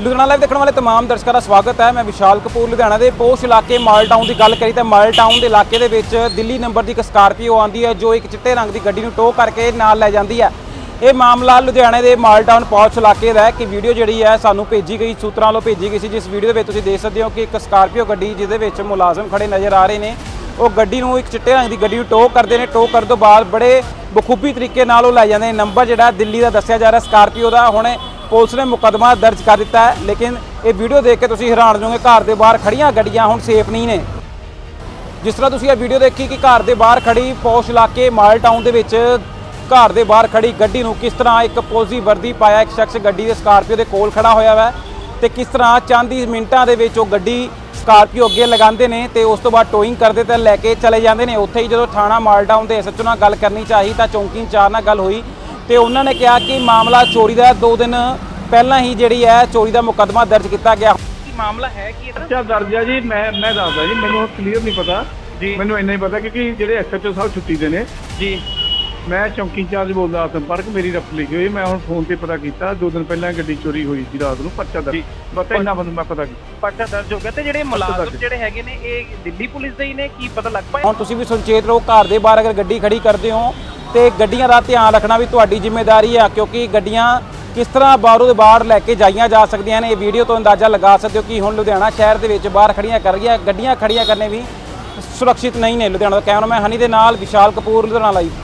Ludhiana live देखने वाले तमाम दर्शकों का स्वागत है। मैं विशाल कपूर लुधियाना के पोश इलाके माल टाउन की गल करी तो माल टाउन के इलाके दे विच दिल्ली नंबर की एक स्कारपीओ आती है जो एक चिट्टे रंग की गड्डी नूं टो करके नाल लै जाती है। ये मामला लुधियाने के माल टाउन पौश इलाके का है कि वीडियो जी है सानू भेजी गई सूत्रों वालों भेजी गई सी, जिस वीडियो में तुसीं देख सकते हो कि एक स्कारपीओ गड्डी जिहदे मुलाजम खड़े नज़र आ रहे हैं वो गड्डी नूं एक चिट्टे रंग की गड्डी टो करते हैं। टो करने तो बाद बड़े बखूबी तरीके नाल लै जाते हैं। नंबर जिहड़ा दिल्ली का दस्सिया जा रहा स्कारपीओ का, हुण पुलिस ने मुकदमा दर्ज कर दिता है। लेकिन ये वीडियो देख के तुसीं हैरान होगे, घर के बाहर खड़ियां गड्डियां हुण सेफ नहीं ने। जिस तरह तुसीं ये वीडियो देखी कि घर के बाहर खड़ी पौश इलाके माल टाउन के विच घर के बाहर खड़ी गड्डी नूं किस तरह एक पुलिस की वर्दी पाया एक शख्स गड्डी के स्कारपीओ के कोल खड़ा होया है तो किस तरह चंद ही मिनटां दे विच वो गड्डी स्कारपीओ अगे लगाते हैं तो उस तो बाद टोइंग करते तो लैके चले जाते हैं। उत्थे ही जो थाना माल टाउन के SHO नाल गल करनी चाहिए तो चौंकी इंचार्ज नाल गल हुई तो उन्होंने कहा कि मामला चोरी का 2 दिन पहला ही जी है चोरी का मुकदमा दर्ज किया गया। मामला है कि अच्छा दर्ज है जी। मैं दसदा जी, मैनू क्लीयर नहीं पता जी, मैनू इन्ना ही पता क्योंकि जो SHO साहब छुट्टी दे ने जी। मैं चौंकी इंचार्ज बोलदा संपर्क मेरी रफ लिखी हुई। मैं हुण फोन पर पता किया 2 दिन पहले गड्डी चोरी हुई थी रात को पर्चा दर्ज बस इन्ना मैं पता किया पर्चा दर्ज हो गया तो ਜਿਹੜੇ ਮੁਲਾਜ਼ਮ ਜਿਹੜੇ ਹੈਗੇ ਨੇ ਇਹ ਦਿੱਲੀ ਪੁਲਿਸ ਦੇ ਹੀ ਨੇ ਕੀ ਪਤਾ ਲੱਗ ਪਾਇਆ। ਹੁਣ ਤੁਸੀਂ ਵੀ ਸੁਚੇਤ ਰਹੋ, घर के बाहर अगर गड्डी खड़ी करते हो तो गड्डियां का ध्यान रखना भी तुहाडी जिम्मेदारी है क्योंकि गड्डियां किस तरह बाहरों के बाहर लैके जाइया जा सकदियां ने। ये वीडियो तो अंदाज़ा लगा सकते हो कि हुण लुधियाना शहर के विच बाहर खड़ियां कर रही गड्डियां खड़ियां करने भी सुरक्षित नहीं ने। लुधियाना का कैमरामैन हनी दे नाल विशाल कपूर, लुधियाना लाइव।